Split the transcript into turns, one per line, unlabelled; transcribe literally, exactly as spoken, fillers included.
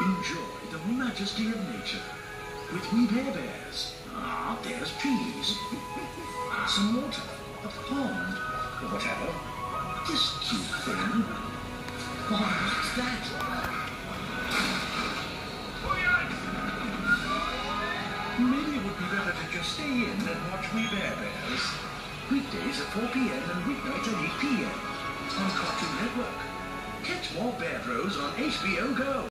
Enjoy the majesty of nature with We Bare Bears. Ah, there's trees. Ah, some water, a pond, or whatever. This cute thing. Oh, what's that? Maybe it would be better to just stay in and watch We Bare Bears. Weekdays at four p m and weeknights at eight p m on Cartoon Network. Catch more Bear Bros on H B O Go.